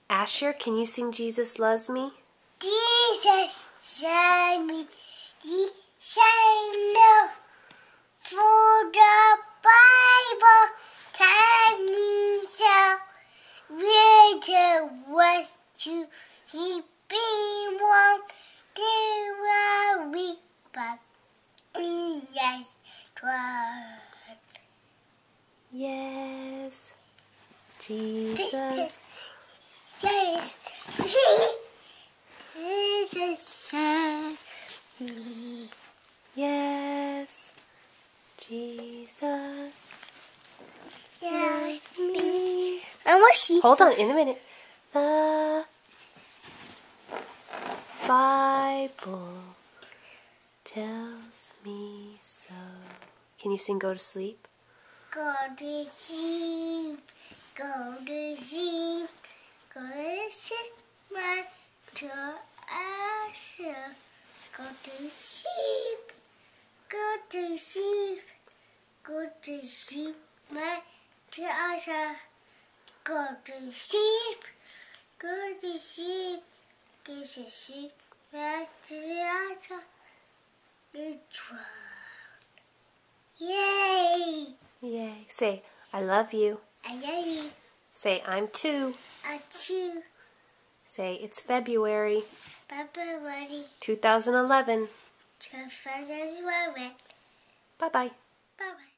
Asher, can you sing Jesus Loves Me? Jesus loves me. Say no. For the Bible tells me so. Read the words to he be one to a week, but yes, Yes, Jesus. Yes, Jesus loves me. Yes, Jesus. Yes, me. And what she? Hold on, in a minute. The Bible tells me so. Can you sing Go to Sleep? Go to sleep, go to sleep, go to sleep, my to Asher. Go to sleep, go to sleep, go to sleep, my to Asher. Go to sleep, go to sleep, go to sleep, my to Asher. Yay! Yay. Say, I love you. I love you. Say, I'm two. I too. Say, it's February February 2011. 2011. Bye-bye. Bye-bye.